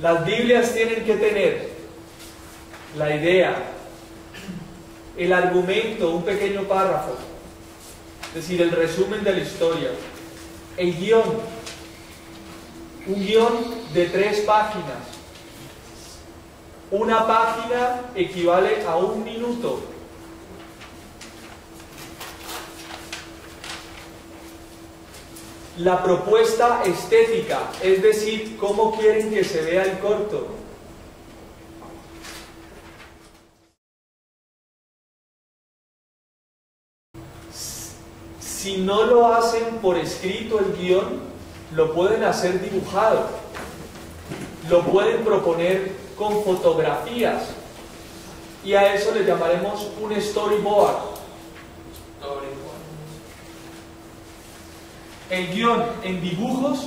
Las Biblias tienen que tener la idea, el argumento, un pequeño párrafo, es decir, el resumen de la historia, el guión, un guión de 3 páginas. Una página equivale a 1 minuto. La propuesta estética, es decir, cómo quieren que se vea el corto. Si no lo hacen por escrito el guión, lo pueden hacer dibujado. Lo pueden proponer con fotografías. Y a eso le llamaremos un storyboard. El guión en dibujos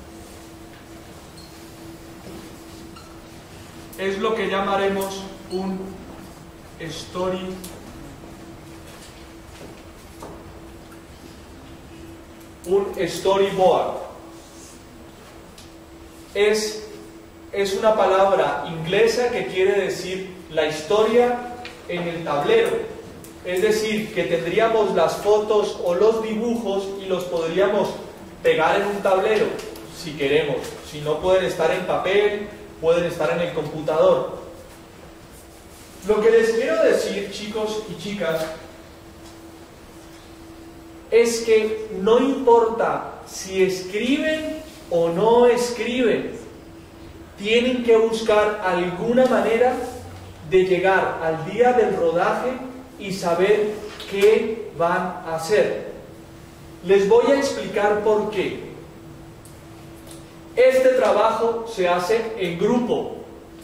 es lo que llamaremos un storyboard. Es una palabra inglesa que quiere decir la historia en el tablero. Es decir, que tendríamos las fotos o los dibujos y los podríamos pegar en un tablero, si queremos. Si no, pueden estar en papel, pueden estar en el computador. Lo que les quiero decir, chicos y chicas, es que no importa si escriben o no escriben, tienen que buscar alguna manera de llegar al día del rodaje y saber qué van a hacer. Les voy a explicar por qué. Este trabajo se hace en grupo.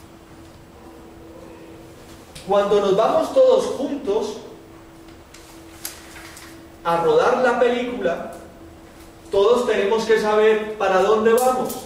Cuando nos vamos todos juntos a rodar la película, todos tenemos que saber para dónde vamos.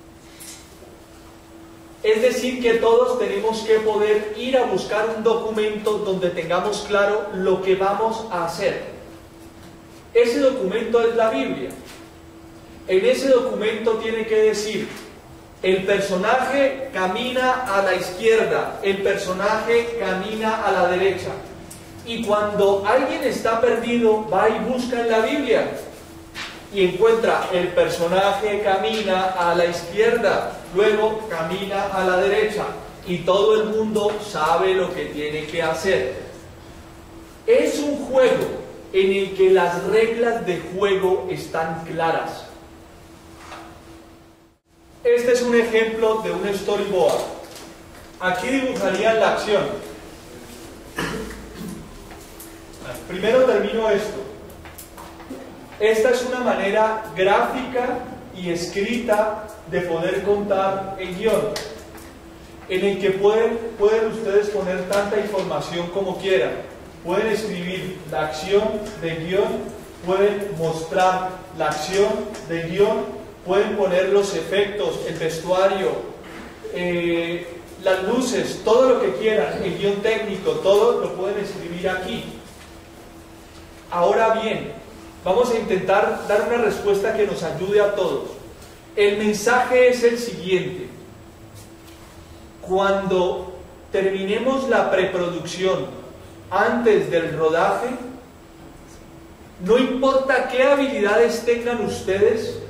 Es decir, que todos tenemos que poder ir a buscar un documento donde tengamos claro lo que vamos a hacer. Ese documento es la Biblia. En ese documento tiene que decir: el personaje camina a la izquierda, el personaje camina a la derecha. Y cuando alguien está perdido, va y busca en la Biblia y encuentra el personaje camina a la izquierda, luego camina a la derecha, y todo el mundo sabe lo que tiene que hacer. Es un juego en el que las reglas de juego están claras. Este es un ejemplo de un storyboard. Aquí dibujarían la acción. Primero termino esto. Esta es una manera gráfica y escrita de poder contar el guión, en el que pueden ustedes poner tanta información como quieran. Pueden escribir la acción del guión, pueden mostrar la acción del guión, pueden poner los efectos, el vestuario, las luces, todo lo que quieran, el guión técnico, todo lo pueden escribir aquí. Ahora bien, vamos a intentar dar una respuesta que nos ayude a todos. El mensaje es el siguiente: cuando terminemos la preproducción antes del rodaje, no importa qué habilidades tengan ustedes,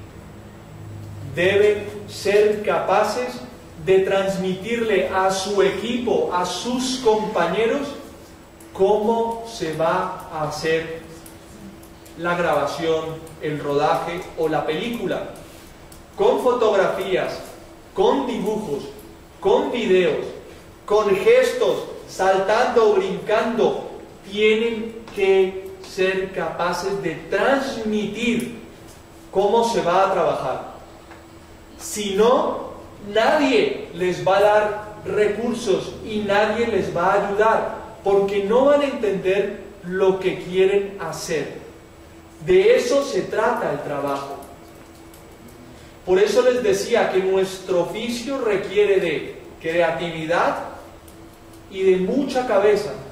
deben ser capaces de transmitirle a su equipo, a sus compañeros, cómo se va a hacer la grabación, el rodaje o la película, con fotografías, con dibujos, con videos, con gestos, saltando, brincando. Tienen que ser capaces de transmitir cómo se va a trabajar. Si no, nadie les va a dar recursos y nadie les va a ayudar, porque no van a entender lo que quieren hacer. De eso se trata el trabajo. Por eso les decía que nuestro oficio requiere de creatividad y de mucha cabeza.